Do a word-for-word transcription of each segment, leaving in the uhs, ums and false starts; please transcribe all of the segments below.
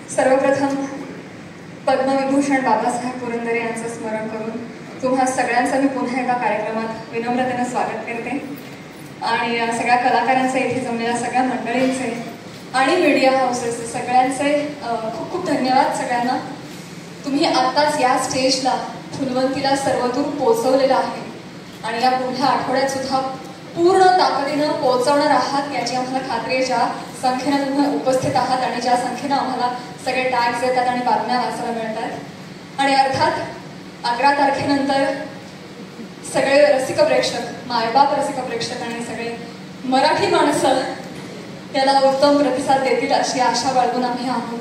सर्वप्रथम पद्मविभूषण बाबासाहेब पुरंदरे यांचं स्मरण करून तुम्हा सगळ्यांचं मी पुन्हा एका कार्यक्रमात विनम्रतेने स्वागत करते आणि सगळ्या कलाकारांचे, इथे जमलेल्या सगळ्या मंडळींचे आणि मीडिया हाऊसेस सगळ्यांचे खूप खूप धन्यवाद सगळ्यांना. तुम्ही आत्ताच या स्टेजला फुलवंतीला सर्वदूर पोहोचवलेलं आहे आणि या पुढल्या आठवड्यात सुद्धा पूर्ण ताकदीनं पोहोचवणार आहात याची आम्हाला खात्री आहे. ज्या संख्येनं तुम्ही उपस्थित आहात आणि ज्या संख्येनं आम्हाला सगळे टॅग्स येतात आणि बातम्या वाचायला मिळतात. आणि अर्थात अकरा तारखेनंतर सगळे रसिक प्रेक्षक, मायबाप रसिक प्रेक्षक आणि सगळे मराठी माणसं त्याला उत्तम प्रतिसाद देतील अशी आशा बाळगून आम्ही आहोत.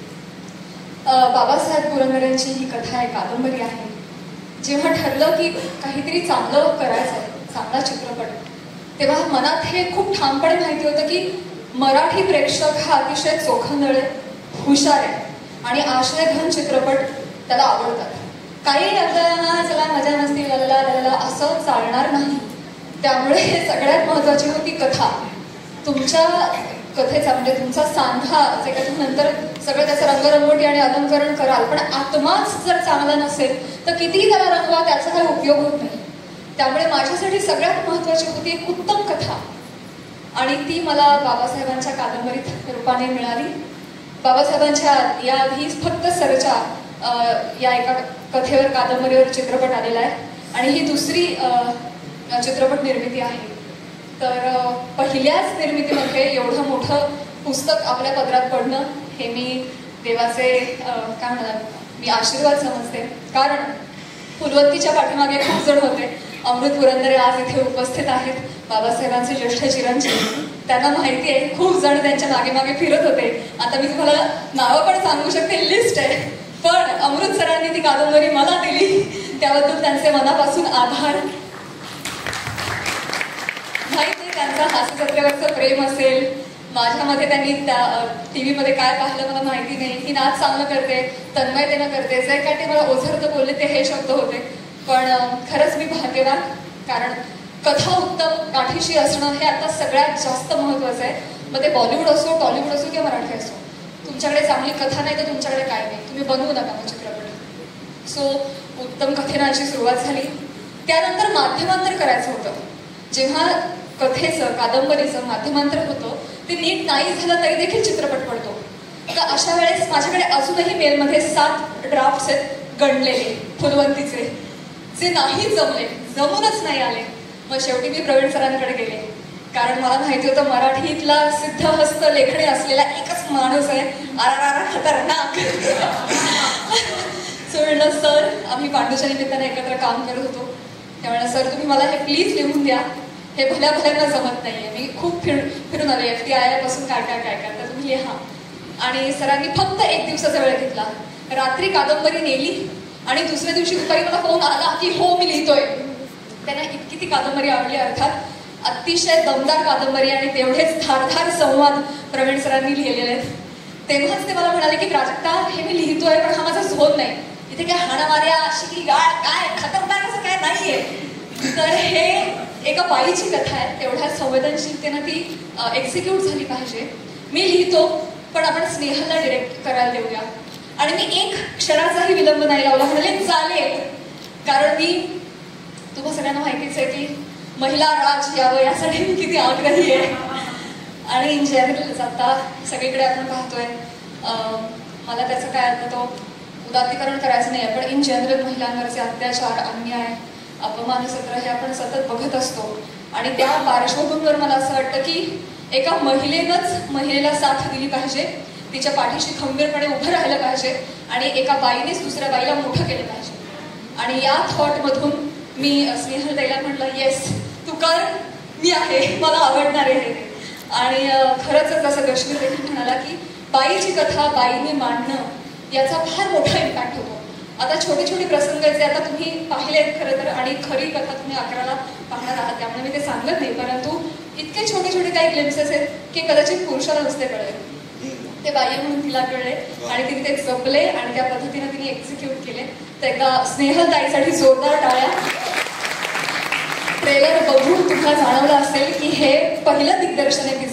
बाबासाहेब पुरंदरेंची ही कथा आहे, कादंबरी आहे. जेव्हा ठरलं की काहीतरी चांगलं करायचं आहे, चांगला चित्रपट, तेव्हा मनात हे खूप ठामपणे माहिती होतं की मराठी प्रेक्षक हा अतिशय चोखंदळ आहे, हुशार आहे आणि आशयघन चित्रपट त्याला आवडतात. काही आपल्याला चला मजा मस्ती ललला ललला असं चालणार नाही. त्यामुळे सगळ्यात महत्वाची होती कथा. तुमच्या कथेचा म्हणजे तुमचा सांधा जे काही तुम्ही नंतर सगळं त्याचं रंगरंगोटी आणि अलंकरण कराल, पण आत्माच जर चांगला नसेल तर कितीही त्याला रंगवा त्याचा काही उपयोग होत नाही. त्यामुळे माझ्यासाठी सगळ्यात महत्वाची होती एक उत्तम कथा आणि ती मला बाबासाहेबांच्या कादंबरीत रूपाने मिळाली. बाबासाहेबांच्या याआधीच फक्त सरचा या एका कथेवर, कादंबरीवर चित्रपट आलेला आहे आणि ही दुसरी चित्रपट निर्मिती आहे. तर पहिल्याच निर्मितीमध्ये एवढं मोठं पुस्तक आपल्या पदरात पडणं हे मी देवाचे काय म्हणाल मी आशीर्वाद समजते. कारण फुलवंतीच्या पाठीमागे खूप जण होते. अमृत पुरंदरे आज इथे उपस्थित आहेत, बाबासाहेबांचे ज्येष्ठ चिरंजीव. त्यांना माहिती आहे खूप जण त्यांच्या मागे मागे फिरत होते. आता मी तुम्हाला नावं पण सांगू शकते, लिस्ट आहे. पण अमृत सरांनी ती कादंबरी मला दिली त्याबद्दल त्यांचे मनापासून आभार. माहिती आहे त्यांचा हास्यजत्रेवरचं प्रेम असेल, माझ्यामध्ये त्यांनी त्या टीव्ही मध्ये काय पाहिलं मला माहिती नाही. की नाच चांगलं करते, तन्मयतेनं करते, जे काय ते मला ओझरतं बोलले ते हे शब्द होते. पण खरंच मी भाग्यवान, कारण कथा उत्तम गाठीशी असणं हे आता सगळ्यात जास्त महत्वाचं आहे. मग ते बॉलिवूड असो, टॉलिवूड असो किंवा मराठी असो. तुमच्याकडे चांगली कथा नाही तर तुमच्याकडे काय नाही, तुम्ही बनवू नका मग चित्रपट. सो उत्तम कथेनं अशी सुरुवात झाली. त्यानंतर माध्यमांतर करायचं होतं. जेव्हा कथेचं, कादंबरीचं माध्यमांतर होतं ते नीट नाही झालं तरी देखील चित्रपट पडतो. तर अशा वेळेस माझ्याकडे अजूनही मेलमध्ये सात ड्राफ्ट्स आहेत गणलेले फुलवंतीचे, जे नाही जमले, जमूनच नाही आले. मग शेवटी मी प्रवीण सरांकडे गेले, कारण मला माहिती होतं मराठीतला सिद्धहस्त लेखणी असलेला एकच माणूस आहे, आरारा खतरनाक. सो म्हणलं सर, आम्ही पांडूच्या निमित्ताने एकत्र काम करत होतो, त्यामुळे सर तुम्ही मला हे प्लीज लिहून द्या, हे भल्या भल्यांना जमत नाहीये. मी खूप फिर फिरून आले एफ टी आय पासून काय काय काय काय तर तुम्ही लिहा. आणि सरांनी फक्त एक दिवसाचा वेळ घेतला. रात्री कादंबरी नेली आणि दुसऱ्या दिवशी दुपारी मला फोन आला की हो मी लिहितोय. त्यांना इतकी ती कादंबरी आवडली. अर्थात अतिशय दमदार कादंबरी आणि तेवढेच धारधार संवाद प्रवीण सरांनी लिहिलेले आहेत. तेव्हाच ते मला म्हणाले की प्राजक्ता, हे मी लिहितोय पण हा माझा झोन नाही, इथे काय हाणामाऱ्या शिकली गाळ काय खतरनाक असं काय नाहीये. तर हे एका बाईची कथा आहे, तेवढ्या संवेदनशीलतेनं ती एक्झिक्यूट झाली पाहिजे. मी लिहितो पण आपण स्नेहलला डिरेक्ट करायला देऊया. आणि मी एक क्षणाचाही विलंब नाही लावला, म्हणाले चालेल. कारण मी, तुम्हा सगळ्यांना माहितीच आहे की महिला राज यावं यासाठी मी किती आग्रही आहे. आणि इन जनरल आता सगळीकडे आपण पाहतोय, मला त्याचं काय आता तो उदात्तीकरण करायचं नाही आहे, पण इन जनरल महिलांवरचे अत्याचार, अन्याय, अपमानसत्र हे आपण सतत बघत असतो. आणि त्या पार्श्वभूमीवर मला असं वाटतं की एका महिलेनंच महिलेला साथ दिली पाहिजे, तिच्या पाठीशी खंबीरपणे उभं राहिलं पाहिजे आणि एका बाईनेच दुसऱ्या बाईला मोठं केलं पाहिजे. आणि या थॉटमधून मी स्नेहल ताईला म्हटलं येस तू कर, मी आहे, मला आवडणार आहे. आणि खरंच जसं कश्मीर देखील म्हणाला की बाईची कथा बाईने मांडणं याचा फार मोठा इम्पॅक्ट होतो. आता छोटे छोटे प्रसंग जे आता तुम्ही पाहिलेत खरं तर, आणि खरी कथा तुम्ही अकराला पाहणार आहात त्यामुळे मी ते सांगत नाही, परंतु इतके छोटे छोटे काही ग्लिम्सेस आहेत की कदाचित पुरुषाला नसते कळले, ते बाई म्हणून तिला कळले आणि तिने ते जपले आणि त्या पद्धतीने तिने एक्झिक्यूट केले. तर एकदा स्नेहल ताईसाठी जोरदार टाळ्या. ट्रेलर बघून तुम्हाला जाणवलं असेल की हे पहिलं दिग्दर्शन आहे तिचं,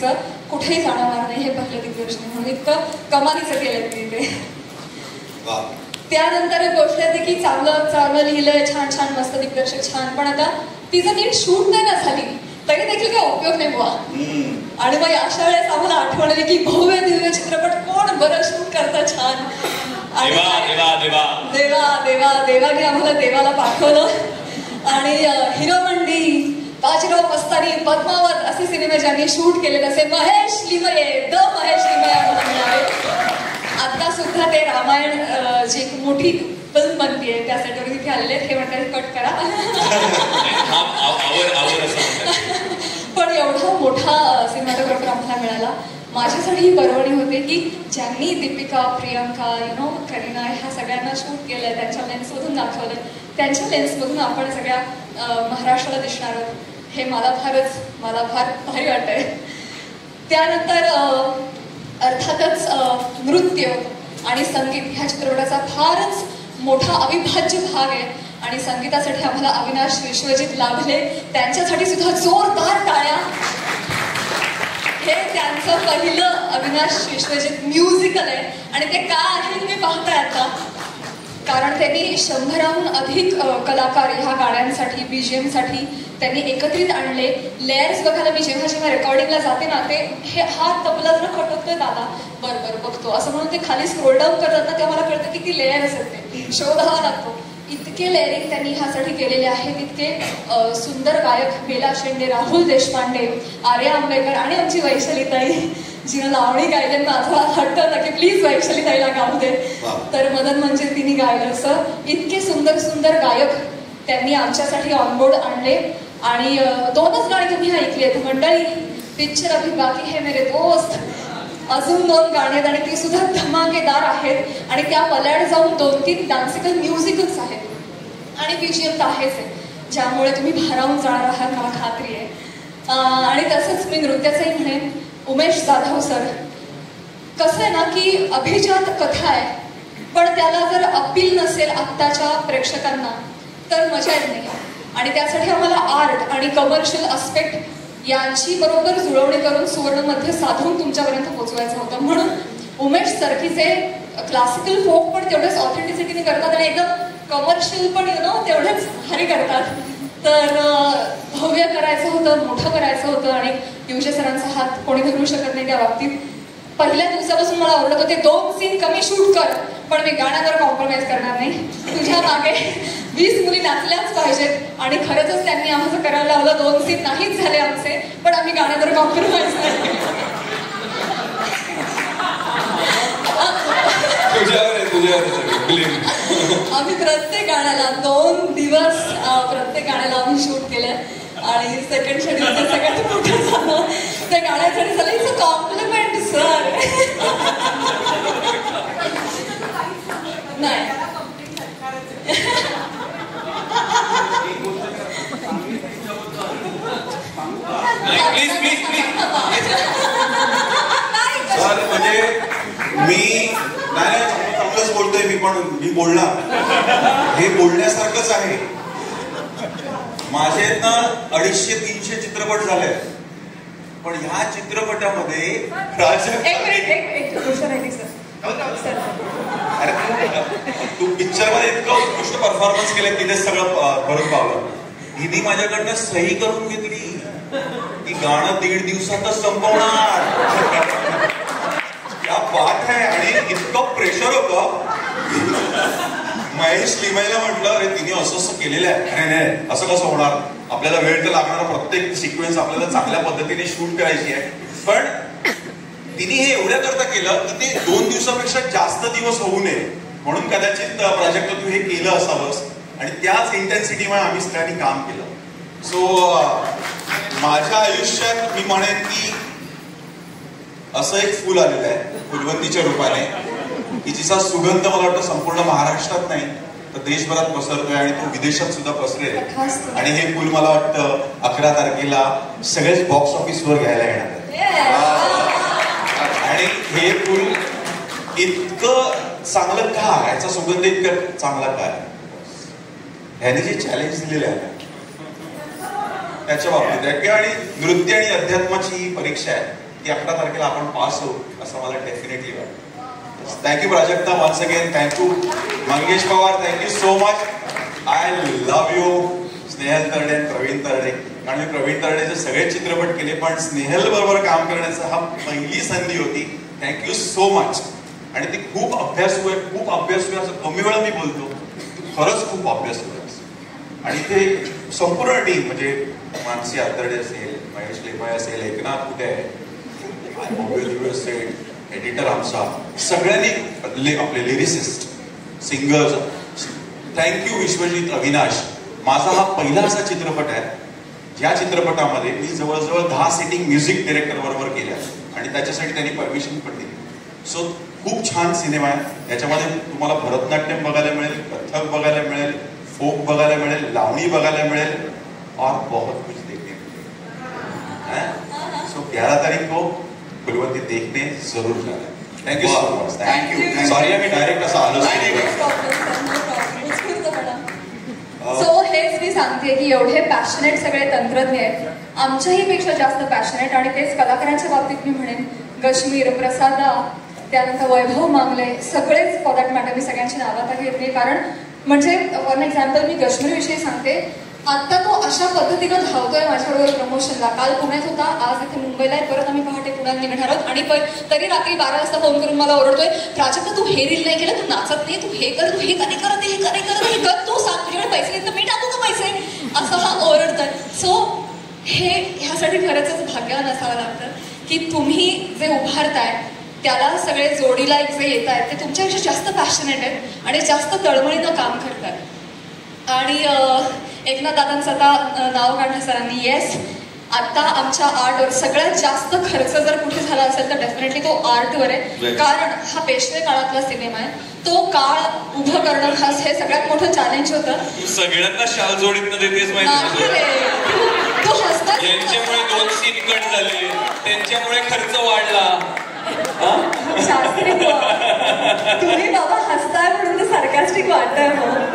कुठेही जाणार नाही हे पहिलं दिग्दर्शन आहे. म्हणून इतकं कमालीचं केलं मी ते. त्यानंतर एक गोष्ट येते की चांगलं चांगलं लिहिलंय, छान छान मस्त दिग्दर्शक छान, पण आता तिचं नीट शूट नाही ना झाली तरी देखील काही उपयोग नाही बुवा. आणि मग अशा वेळेस आम्हाला आठवण आली की भव्य दिव्य चित्रपट कोण बरं शूट करतं छान. आणि देवा देवा देवा देवाने आम्हाला देवाला पाठवलं. आणि हिरो मंडी, बाजीराव मस्तानी, पद्मावत असे सिनेमे ज्यांनी शूट केले तसे महेश लिमये, द महेश लिमये आम्हाला मिळाले. आता सुद्धा ते रामायण जी एक मोठी फिल्म बनतीये त्यासाठी तिथे आलेले हे म्हणतात कट करा. पण एवढा मोठा सिनेमॅटोग्राफर आम्हाला मिळाला. माझ्यासाठी ही पर्वणी होते की ज्यांनी दीपिका, प्रियंका, यु नो करीना ह्या सगळ्यांना शूट केलंय, त्यांच्या लेन्समधून दाखवलंय, त्यांच्या लेन्समधून आपण सगळ्या महाराष्ट्राला दिसणार आहोत हे मला फारच मला फार भारी वाटतंय. त्यानंतर अर्थातच नृत्य आणि संगीत ह्या चित्रपटाचा फारच मोठा अविभाज्य भाग आहे. आणि संगीतासाठी आम्हाला अविनाश विश्वजित लाभले, त्यांच्यासाठी सुद्धा जोरदार टाळ्या. हे त्यांचं पहिलं अविनाश विश्वजित म्युझिकल आहे आणि ते का आहे तुम्ही पाहताय आता, कारण त्यांनी शंभराहून अधिक कलाकार ह्या गाण्यांसाठी बीजीएम साठी त्यांनी एकत्रित आणले. लेयर्स बघायला मी जेव्हा जेव्हा रेकॉर्डिंगला जाते ना ते हे हा तबला जरा खटकतोय दादा बरं बरं बघतो असं म्हणून ते खाली स्क्रोल डाऊन करतात ना तेव्हा मला कळतं की ती लेयर्स आहेत, ते शोधावा लागतो. इतके लेअरिंग त्यांनी ह्यासाठी केलेले आहेत. इतके सुंदर गायक बेला शेंडे, राहुल देशपांडे, आर्या आंबेकर आणि आमची वैशालीताई जिनं लावणी गायले. माझा हट्ट होता की प्लीज वैशालीताईला गाऊ दे, तर मदन म्हणजे तिने गायलं. असं इतके सुंदर सुंदर गायक त्यांनी आमच्यासाठी ऑनबोर्ड आणले. आणि दोनच गाणी तुम्ही ऐकली आहेत मंडळी, पिक्चर अभी बाकी है मेरे दोस्त, अजून दोन गाणी आहेत आणि ती सुद्धा धमाकेदार आहेत. आणि त्या पल्याड जाऊन दोन तीन डान्सिकल म्युझिकच आहेत आणि बीजीएम तर आहेच आहे, ज्यामुळे तुम्ही भारावून जाणार आहात मला खात्री आहे. आणि तसंच मी नृत्याचंही म्हणेन, उमेश जाधव सर, कसं आहे ना की अभिजात कथा आहे पण त्याला जर अपील नसेल आत्ताच्या प्रेक्षकांना तर मजा येत नाही. आणि त्यासाठी आम्हाला आर्ट आणि कमर्शियल अस्पेक्ट यांची बरोबर जुळवणी करून सुवर्णमध्ये साधून तुमच्यापर्यंत पोहोचवायचं होतं. म्हणून उमेश सरकीचे क्लासिकल फोक पण तेवढेच ऑथेंटिसिटीने करतात आणि एकदम कमर्शियल पण यु नो तेवढेच भारी करतात. तर भव्य करायचं होतं, मोठं करायचं होतं आणि दिवशे सरांचा हात कोणी धरू शकत नाही त्या बाबतीत. पहिल्या दिवसापासून मला आवडत होते दोन सीन कमी शूट कर पण मी गाण्यावर कॉम्प्रोमाइज करणार नाही, तुझ्या मागे वीस मुली नाचल्याच पाहिजेत. आणि खरंच त्यांनी आम्हाला करायला लावलं, दोन सीन नाहीच झाले आमचे पण आम्ही गाण्यावर कॉम्प्रोमाइज नाही. आम्ही प्रत्येक गाण्याला दोन दिवस प्रत्येक गाण्याला आम्ही शूट केलं आणि सेकंड शेड्यूलचं सगळ्यात मोठं झालं त्या गाण्यासाठी झालं. It's a compliment sir. नाही प्लीज प्लीज प्लीज सर म्हणजे मी नाही चांगलंच बोलतोय मी पण मी बोलणार हे बोलण्यासारखंच आहे. माझे ना अडीचशे तीनशे चित्रपट झाले पण ह्या चित्रपटामध्ये तू पिक्चर मध्ये इतकं उत्कृष्ट परफॉर्मन्स केलं तिथे सगळं भरून पावलं. हिने माझ्याकडनं सही करून घेतली की गाणं दीड दिवसातच संपवणार. क्या बात आहे. आणि इतकं प्रेशर होतं. महेश लिमायला म्हटलं अरे तिने असं असं केलेलं आहे. अरे नाही असं कसं होणार, आपल्याला वेळ तर लागणार, प्रत्येक सिक्वेन्स आपल्याला चांगल्या पद्धतीने शूट करायची आहे. पण तिने हे एवढ्या करता केलं की ते दोन दिवसापेक्षा जास्त दिवस होऊ नये म्हणून कदाचित प्रोजेक्ट तू हे केलं असावंस आणि त्याच इंटेन्सिटीमुळे आम्ही सगळ्यांनी काम केलं. सो माझ्या आयुष्यात मी म्हणेन की असं एक फुल आलेलं आहे फुलवंतीच्या रूपाने की जिचा सुगंध मला वाटतं संपूर्ण महाराष्ट्रात नाही तर देशभरात पसरतोय आणि तो विदेशात सुद्धा पसरेल. आणि हे फुल मला वाटतं अकरा तारखेला सगळेच बॉक्स ऑफिसवर घ्यायला येणार. आणि हे फुल इतकं चांगलं का, याचा सुगंध इतकं चांगला काय, ह्याने जे चॅलेंज दिलेलं आहे त्याच्या बाबतीत आहे. आणि नृत्य आणि अध्यात्माची ही परीक्षा आहे की अकरा तारखेला आपण पास होऊ असं मला डेफिनेटली वाटतं. Thank you Prajakta once again. Thank you Mangesh Pawar. Thank you so much. I love you Snehal Tarde आणि प्रवीण तरडे. कारण मी प्रवीण तरडेचे सगळे चित्रपट केले पण स्नेहल बरोबर काम करण्याचा हा पहिली संधी होती. Thank you so much. आणि ती खूप अभ्यासू आहे, खूप अभ्यासू आहे असं कमी वेळा मी बोलतो, खरंच खूप अभ्यासू आहे. आणि ते संपूर्ण टीम म्हणजे मानसी आतर्डे असेल, महेश लेपाय असेल, एकनाथ कुठे असेल, एडिटर आमचा, सगळ्यांनी आपले lyricist, singers. Thank you Vishwajit Avinash. माझा हा पहिला असा चित्रपट आहे ज्या चित्रपटामध्ये मी जवळजवळ दहा सिटिंग म्युझिक डिरेक्टर बरोबर केल्या आणि त्याच्यासाठी त्यांनी परमिशन पण दिली. सो खूप छान सिनेमा आहे. याच्यामध्ये तुम्हाला भरतनाट्यम बघायला मिळेल, कथक बघायला मिळेल, फोक बघायला मिळेल, लावणी बघायला मिळेल और बहुत कुछ देखने मिळेल. सो ग्यारह तारीख को फुलवंती देखने जरूर जाना. Thank you so much. Thank you. Sorry मी डायरेक्ट असं आलो. सो हेच मी सांगते की एवढे पॅशनेट सगळे तंत्रज्ञ आहेत, आमच्याही पेक्षा जास्त पॅशनेट. आणि तेच कलाकारांच्या बाबतीत मी म्हणेन गश्मीर, प्रसादा, त्यानंतर वैभव मांगले, सगळेच फॉर दॅट मॅटर. मी सगळ्यांची नावं आता घेत नाही कारण म्हणजे फॉर एक्झाम्पल मी काश्मीर विषयी सांगते. आता तो अशा पद्धतीनं धावतोय माझ्याबरोबर प्रमोशनला. काल पुण्यात होता, आज इथे मुंबईला आहे, परत आम्ही पहाटे पुण्यात निघणार आहोत. आणि तरी रात्री बारा वाजता फोन करून मला ओरडतोय, प्राजक्ता तू हे रील नाही केलं, तू नाचत नाही, तू हे कर, तू हे कधी करत, हे कधी करत, हे कर, तू सांग तुझ्याकडे पैसे नाही तर मी टाकू का पैसे, असं हा ओरडतोय. सो हे ह्यासाठी खरंच भाग्यवान असावं लागतं की तुम्ही जे उभारताय त्याला सगळे जोडीला एक जे येत आहेत ते तुमच्यापेक्षा जास्त पॅशनेट आहेत आणि जास्त तळमळीनं काम करतात. आणि एकनाथ दादांचं आता नाव काढलं सरांनी. येस, आता आमच्या आर्टवर सगळ्यात जास्त खर्च जर कुठे झाला असेल तर डेफिनेटली तो आर्टवर आहे. कारण हा पेशवे काळातला सिनेमा आहे. तो काळ उभं करणं हा हे सगळ्यात मोठं चॅलेंज होतं. सगळ्यांना शाल जोडीत न देतेच माहिती. तो हसतात. यांच्यामुळे दोन सीन कट झाले, त्यांच्यामुळे खर्च वाढला. शास्त्री तुम्ही बाबा हसताय म्हणून सार्कास्टिक वाटतंय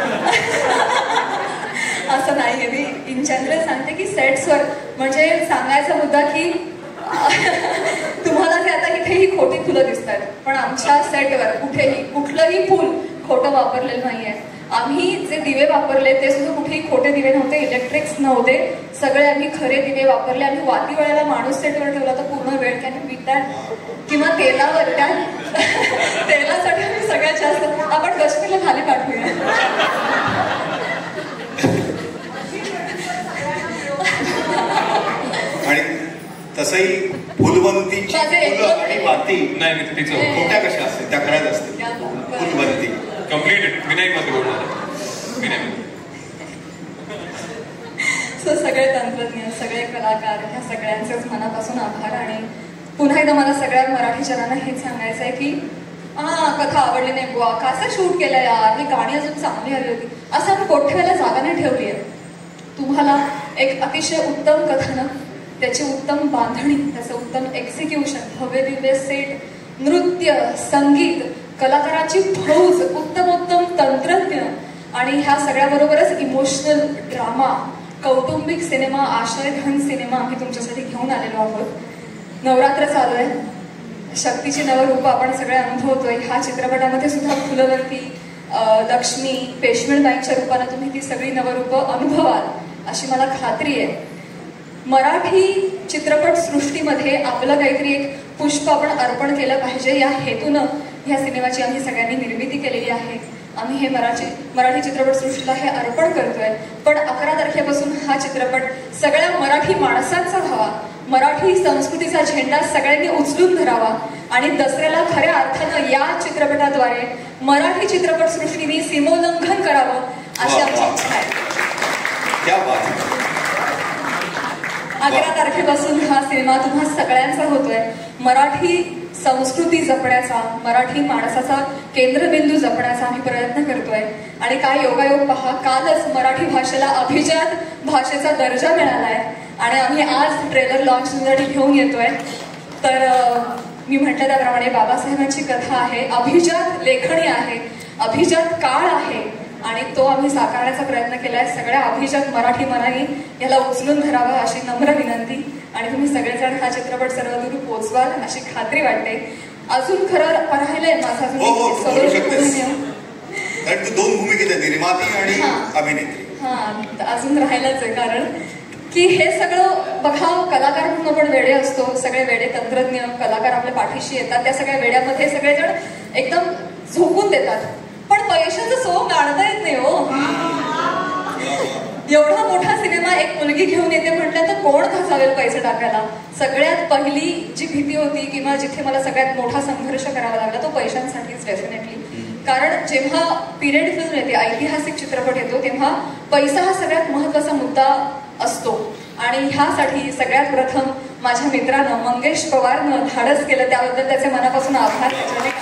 असं नाहीये. मी इन जनरल सांगते की सेट्सवर म्हणजे सांगायचा मुद्दा की तुम्हाला ते आता इथेही खोटी फुलं दिसत आहेत पण आमच्या सेटवर कुठेही कुठलंही फुल खोटं वापरलेलं नाहीये. आम्ही जे दिवे वापरले ते सुद्धा कुठेही खोटे दिवे नव्हते, इलेक्ट्रिक्स नव्हते, सगळे आम्ही खरे दिवे वापरले. आम्ही वाती वेळेला माणूस सेटवर ठेवला तर पूर्ण वेळ त्याने विकतात किंवा तेलावर त्या तेलासाठी आम्ही सगळ्यात जास्त आपण काश्मीरला खाली पाठवूया. आणि तसंही फुलवंतीची आणि वाती नाही तिचं खोट्या कशा असते त्या खऱ्याच असते. फुलवंती कम्प्लीटेड विनायक मध्ये बोलणार. सो सगळे तंत्रज्ञ, सगळे कलाकार, ह्या सगळ्यांचेच मनापासून आभार. आणि पुन्हा एकदा मला सगळ्या मराठी जनांना हेच सांगायचं आहे की हा कथा आवडली नाही बुवा, कसं शूट केलं यार, ही गाणी अजून चांगली आली होती, असं आम्ही कोठ्याला जागा नाही ठेवली आहे. तुम्हाला एक अतिशय उत्तम कथानक, त्याची उत्तम बांधणी, त्याचं उत्तम एक्झिक्युशन, भव्य दिव्य सेट, नृत्य, संगीत, कलाकारांची फौज, उत्तम उत्तम तंत्रज्ञ आणि ह्या सगळ्याबरोबरच इमोशनल ड्रामा, कौटुंबिक सिनेमा, आशयघन सिनेमा आम्ही तुमच्यासाठी घेऊन आलेलो आहोत. नवरात्र चालू आहे, शक्तीची नवरूप आपण सगळे अनुभवतोय. ह्या चित्रपटामध्ये सुद्धा फुलवंती, लक्ष्मी, पेशवेबाईंच्या रूपाने तुम्ही ती सगळी नवरूप अनुभवाल अशी मला खात्री आहे. मराठी चित्रपट सृष्टीमध्ये आपलं काहीतरी एक पुष्प आपण अर्पण केलं पाहिजे या हेतूनं ह्या सिनेमाची आम्ही सगळ्यांनी निर्मिती केलेली आहे. आम्ही हे मराठी मराठी चित्रपट सृष्टीला हे अर्पण करतोय. पण अकरा तारखेपासून हा चित्रपट सगळ्या मराठी माणसांचा व्हावा, मराठी संस्कृतीचा झेंडा सगळ्यांनी उचलून धरावा आणि दसऱ्याला खऱ्या अर्थानं या चित्रपटाद्वारे मराठी चित्रपट सृष्टीने सीमोल्लंघन करावं अशी आमची इच्छा आहे. अकरा तारखेपासून हा सिनेमा तुम्हा सगळ्यांचा होतोय. मराठी संस्कृती जपण्याचा, मराठी माणसाचा केंद्रबिंदू जपण्याचा आम्ही प्रयत्न करतोय. आणि काय योगायोग पहा, कालच मराठी भाषेला अभिजात भाषेचा दर्जा मिळालाय आणि आम्ही आज ट्रेलर लॉन्चसाठी घेऊन येतोय. तर मी म्हटलं त्याप्रमाणे बाबासाहेबांची कथा आहे, अभिजात लेखणी आहे, अभिजात काळ आहे, आणि तो आम्ही साकारण्याचा प्रयत्न केलाय. सगळ्या अभिजात मराठी मनाने याला उचलून धरावा अशी नम्र विनंती, आणि तुम्ही सगळेजण हा चित्रपट सर्वदूर पोहोचवाल अशी खात्री वाटते. अजून खरं राहिलंय माझा कारण तू दोन भूमिकेत आहे, निर्माती आणि अभिनेत्री. हा अजून राहिलंच आहे, कारण की हे सगळं बघा, कलाकार म्हणून आपण वेडे असतो, सगळे वेडे तंत्रज्ञ कलाकार आपल्या पाठीशी येतात, त्या सगळ्या वेड्यामध्ये सगळेजण एकदम झोकून देतात, पण पैशाचं सोंग आणता येत नाही हो. एवढा मोठा सिनेमा एक मुलगी घेऊन येते म्हटलं तर कोण खचावेल पैसे टाकायला. सगळ्यात पहिली जी भीती होती किंवा जिथे मला सगळ्यात मोठा संघर्ष करावा लागला तो पैशांसाठीच डेफिनेटली. कारण जेव्हा पिरियड फिल्म येते, ऐतिहासिक चित्रपट येतो, तेव्हा पैसा हा सगळ्यात महत्वाचा मुद्दा असतो. आणि ह्यासाठी सगळ्यात प्रथम माझ्या मित्रानं मंगेश पवारनं धाडस केलं, त्याबद्दल त्याचे मनापासून आभार.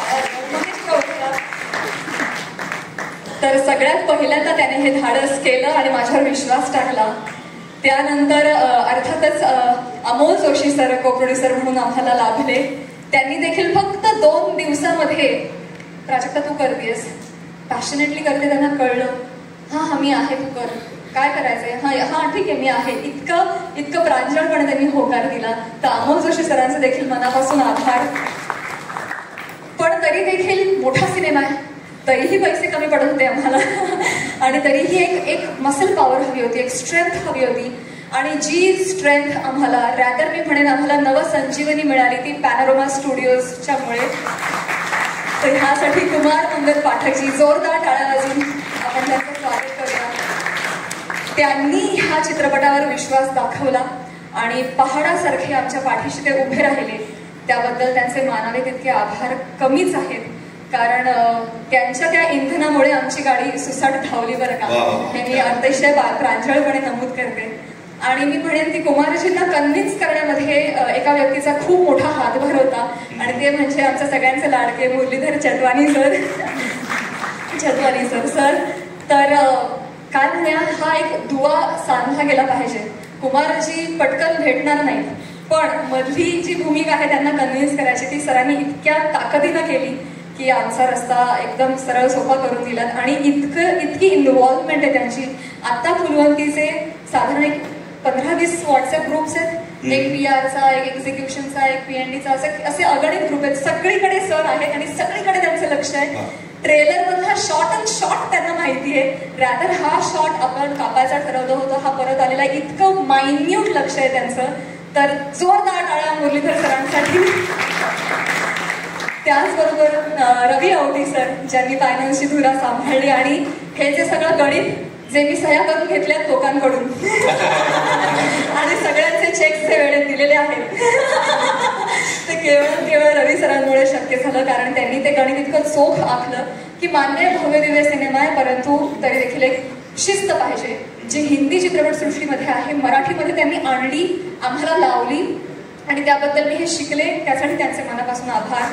तर सगळ्यात पहिल्यांदा त्याने हे धाडस केलं आणि माझ्यावर विश्वास टाकला. त्यानंतर अर्थातच Amol Joshi sir co producer म्हणून आम्हाला लाभले. त्यांनी देखील फक्त दोन दिवसामध्ये प्राजक्ता तू करतेस, पॅशनेटली करते, त्यांना कळलं हा हा मी आहे, तू कर, काय करायचंय, हा हा ठीक आहे मी आहे, इतकं इतकं प्रांजळपणे त्यांनी होकार दिला. तर अमोल जोशी सरांचं देखील मनापासून आभार. पण तरी देखील मोठा सिनेमा आहे, तरीही पैसे कमी पडत होते आम्हाला आणि तरीही एक एक मसल पॉवर हवी होती, एक स्ट्रेंथ हवी होती. आणि जी स्ट्रेंथ आम्हाला, रॅदर मी म्हणेन आम्हाला नवसंजीवनी मिळाली ती पॅनोरमा स्टुडिओजच्यामुळे. तर ह्यासाठी कुमार मंगल पाठकजी जोरदार टाळ्या वाजून आपण त्यांचं स्वागत करूया. त्यांनी ह्या चित्रपटावर विश्वास दाखवला आणि पहाडासारखे आमच्या पाठीशी ते उभे राहिले. त्याबद्दल त्यांचे मानावे तितके आभार कमीच आहेत, कारण त्यांच्या त्या इंधनामुळे आमची गाडी सुसाट धावली बरं का, हे मी अतिशय प्रांजळपणे नमूद करते. आणि मी म्हणेन की कुमारजींना कन्व्हिन्स करण्यामध्ये एका व्यक्तीचा खूप मोठा हातभार होता, आणि ते म्हणजे आमच्या सगळ्यांचे लाडके Muralidhar Chatwani sir. Chatwani sir sir तर काय म्हणूया, हा एक दुवा सांधला गेला पाहिजे. कुमारजी पटकन भेटणार नाहीत, पण मधली जी भूमिका आहे त्यांना कन्व्हिन्स करायची ती सरांनी इतक्या ताकदीनं केली की आमचा रस्ता एकदम सरळ सोपा करून दिला. आणि इतकं इतकी इन्व्हॉल्वमेंट आहे त्यांची. आता फुलवंतीचे साधारण एक पंधरा वीस व्हॉट्सअप ग्रुप्स आहेत, एक पी आरचा, एक एक्झिक्युशनचा, एक पी एन डीचा, असे असे अगणित ग्रुप आहेत. सगळीकडे सर आहेत आणि सगळीकडे त्यांचं लक्ष आहे. ट्रेलर मधला शॉर्ट अँड शॉर्ट त्यांना माहिती आहे. रॅदर हा शॉट आपण कापायचा ठरवलं होतं, हा परत आलेला, इतकं मायन्यूट लक्ष आहे त्यांचं. तर जोरदार टाळ्या मुरलीधर सरांसाठी. त्याचबरोबर रवी आवटी सर, ज्यांनी फायनान्सची धुरा सांभाळली आणि हे जे सगळं गणित जे मी सह्या करून घेतल्यात लोकांकडून आणि सगळ्यांचे चेक्सचे वेळेत दिलेले आहेत ते केवळ केवळ रवी सरांमुळे शक्य झालं, कारण त्यांनी ते गणित इतकं चोख आखलं की मान्य भव्य दिव्य सिनेमा आहे, परंतु तरी देखील एक शिस्त पाहिजे जी हिंदी चित्रपटसृष्टीमध्ये आहे, मराठीमध्ये त्यांनी आणली, आम्हाला लावली, आणि त्याबद्दल मी हे शिकले. त्यासाठी त्यांचे मनापासून आभार.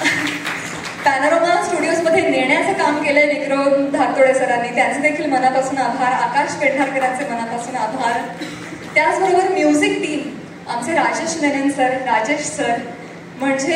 पॅनोरमा स्टुडिओजमध्ये नेण्याचं काम केलंय विक्रम धाकतोडे सरांनी, त्यांचे देखील मनापासून आभार. आकाश पेंढारकरांचे मनापासून आभार. त्याचबरोबर म्युझिक टीम आमचे राजेश मेनन सर, राजेश सर, म्हणजे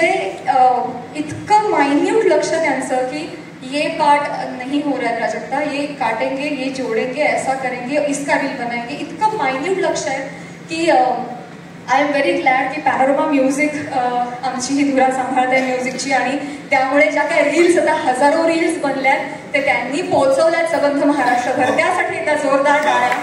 इतकं मायन्यूट लक्ष त्यांचं की ये पार्ट नहीं हो रहा है प्राजक्ता, ये काटेंगे, ये जोडेंगे, ऐसा करेंगे, इसका रील बनाएंगे, इतकं मायन्यूट लक्ष आहे की आय एम व्हेरी ग्लॅड की पॅनोरमा म्युझिक आमची ही धुरा सांभाळते म्युझिकची, आणि त्यामुळे ज्या काही रील्स, आता हजारो रील्स बनल्यात ते त्यांनी पोहोचवल्यात सबंध महाराष्ट्रभर. त्यासाठी एकदा जोरदार टाळ्या.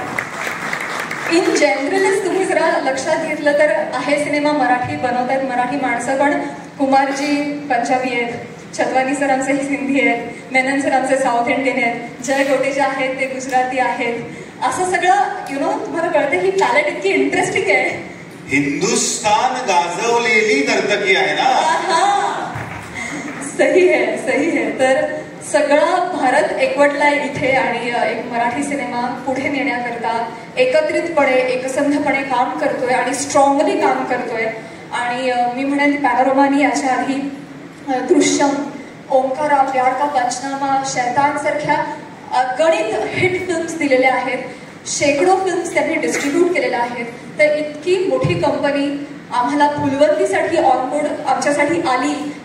इन जनरलच तुम्ही जरा लक्षात घेतलं तर आहे सिनेमा मराठी बनवत आहेत मराठी माणसं, पण कुमारजी पंजाबी आहेत, छतवानी सर आमचे हिंदी आहेत, मेनन सर आमचे साऊथ इंडियन आहेत, जय गोटे जे आहेत ते गुजराती आहेत. असं सगळं यु नो तुम्हाला कळतं ही पॅलेट इतकी इंटरेस्टिंग आहे. हिंदुस्तान गाजवलेली नर्तकी आहे ना. सही आहे, सही आहे. तर सगळा भारत एकवटलाय इथे आणि एक मराठी सिनेमा पुढे नेण्याकरता एकत्रितपणे एकसंधपणे काम करतोय आणि स्ट्रॉंगली काम करतोय. आणि मी म्हणेन पॅनोरमानी याच्या आधी दृश्यम, ओंकारा, प्यार का पंचनामा, शैतान सारख्या गणित हिट फिल्म्स दिलेल्या आहेत, शेकडो फिल्म्स त्यांनी डिस्ट्रीब्यूट केलेल्या आहेत. तर इतकी मोठी कंपनी आम्हाला फुलवंतीसाठी ऑनबोर्ड आमच्यासाठी आली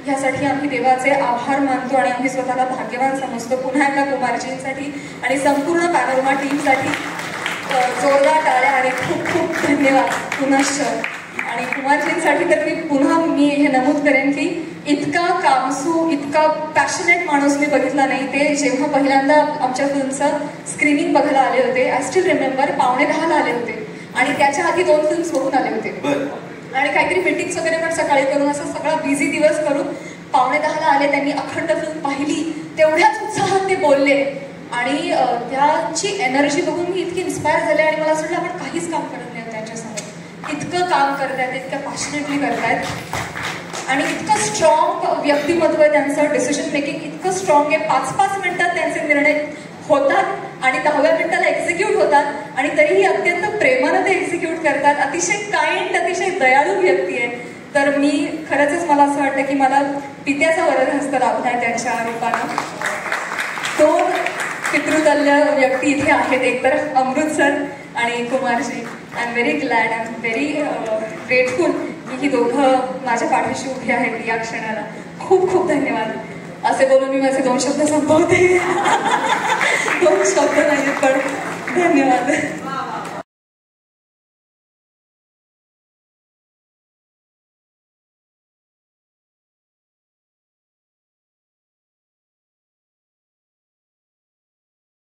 ह्यासाठी आम्ही देवाचे आभार मानतो आणि आम्ही स्वतःला भाग्यवान समजतो. पुन्हा एकदा कुमारजींसाठी आणि संपूर्ण पॅनोरमा टीमसाठी जोरदार टाळ्या आणि खूप खूप धन्यवाद पुनश्च. आणि कुमारजींसाठी तर मी पुन्हा मी हे नमूद करेन की इतका कामसू, इतका पॅशनेट माणूस मी बघितला नाही. ते जेव्हा पहिल्यांदा आमच्या फिल्मचं स्क्रीनिंग बघायला आले होते, आय स्टील रिमेंबर, पावणे दहाला आले होते आणि त्याच्या आधी दोन फिल्म्स बघून आले होते आणि काहीतरी मीटिंग्स वगैरे पण सकाळी करून असं सगळा बिझी दिवस करून पावणे दहाला आले. त्यांनी अखंड फिल्म पाहिली, तेवढ्याच उत्साहात ते बोलले आणि त्याची एनर्जी बघून मी इतकी इन्स्पायर झाले आणि मला असं वाटलं आपण काहीच काम करत नाही त्यांच्यासमोर. इतकं काम करतायत, इतकं पॅशनेटली करतायत आणि इतकं स्ट्रॉंग व्यक्तिमत्व आहे त्यांचं. डिसिजन मेकिंग इतकं स्ट्रॉंग आहे. पाच पाच मिनिटात त्यांचे निर्णय होतात आणि दहाव्या मिनिटाला एक्झिक्यूट होतात आणि तरीही अत्यंत प्रेमानं ते एक्झिक्यूट करतात. अतिशय काइंड, अतिशय दयाळू व्यक्ती आहे. तर मी खरंच मला असं वाटतं की मला पित्याचा वरदहस्त लाभला आहे त्यांच्या रूपानं. दोन पितृतल्य व्यक्ती इथे आहेत, एक तर अमृत सर आणि Kumarji. I am very glad, I am very grateful की ही दोघं माझ्या पाठीशी उभी आहेत या क्षणाला. खूप खूप धन्यवाद. असे बोलून मी माझे दोन शब्द संपवते. दोन शब्द नाही पण धन्यवाद.